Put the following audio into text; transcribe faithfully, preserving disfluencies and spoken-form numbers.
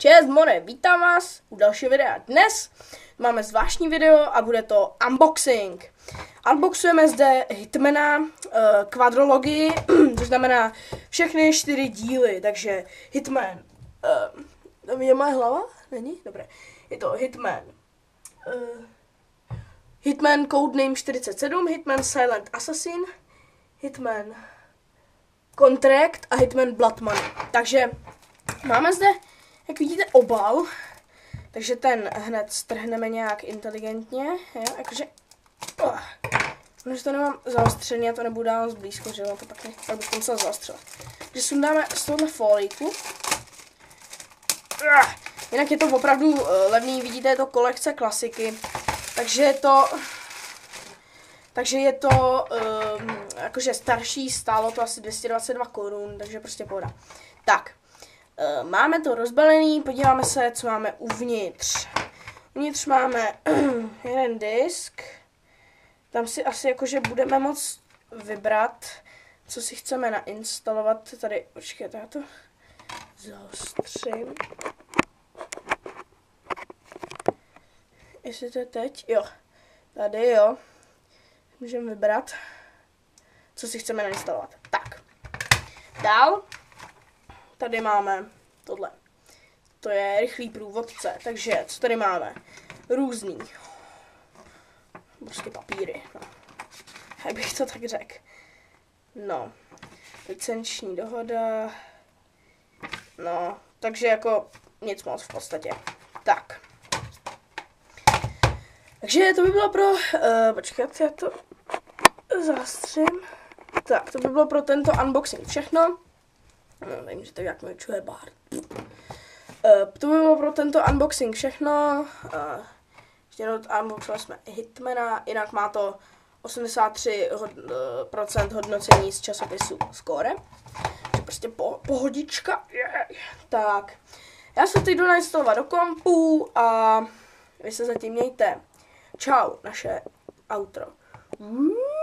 Čest, more, vítám vás u dalšího videa. Dnes máme zvláštní video a bude to unboxing. Unboxujeme zde Hitmana uh, kvadrologii, to znamená všechny čtyři díly, takže Hitman, uh, tam je moje hlava? Není? Dobré. Je to Hitman, uh, Hitman Codename čtyřicet sedm, Hitman Silent Assassin, Hitman Contract a Hitman Blood Money. Takže máme zde, jak vidíte, obal, takže ten hned strhneme nějak inteligentně, jo, jakože, oh, protože to nemám zaostřený, já to nebudu dávat zblízko, že jo, to pak ne, tak bych to musel zaostřovat. Takže sundáme z tohle folíku. Uh, jinak je to opravdu uh, levný, vidíte, je to kolekce klasiky, takže je to, takže je to, um, jakože starší, stálo to asi dvě stě dvacet dva korun, takže prostě pohoda. Tak. Uh, máme to rozbalený, podíváme se, co máme uvnitř. Uvnitř máme jeden disk, tam si asi jakože budeme moct vybrat, co si chceme nainstalovat. Tady, počkejte, já to zaostřím. Jestli to je teď, jo, tady jo, můžeme vybrat, co si chceme nainstalovat. Tak, dál. Tady máme tohle. To je rychlý průvodce. Takže, co tady máme? Různý. Prostě papíry. No. Jak bych to tak řekl. No. Licenční dohoda. No. Takže jako nic moc v podstatě. Tak. Takže to by bylo pro... Uh, počkat, já to zastřím. Tak, to by bylo pro tento unboxing všechno. No, nevím, že to jak mi čuje Bart. Uh, to by bylo pro tento unboxing všechno. Uh, ještě jednou unboxovali jsme Hitmana, jinak má to osmdesát tři procent hodnocení z časopisu Score. Takže prostě po, pohodička. Yeah. Tak, já se teď jdu nainstalovat do kompu a vy se zatím mějte. Čau, naše outro.